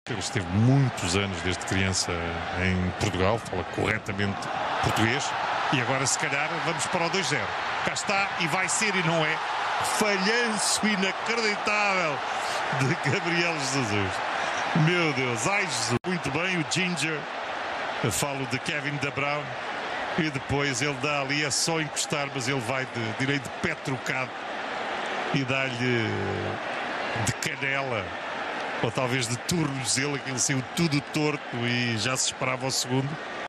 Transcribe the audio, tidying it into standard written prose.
Ele esteve muitos anos, desde criança, em Portugal, fala corretamente português. E agora, se calhar, vamos para o 2-0. Cá está, e vai ser, e não é. Falhanço inacreditável de Gabriel Jesus. Meu Deus, ai Jesus. Muito bem, o Ginger. Eu falo de Kevin De Bruyne. E depois ele dá ali, é só encostar, mas ele vai de direito de pé trocado. E dá-lhe de canela. Ou talvez de tornozelo, que ele saiu tudo torto e já se esperava o segundo.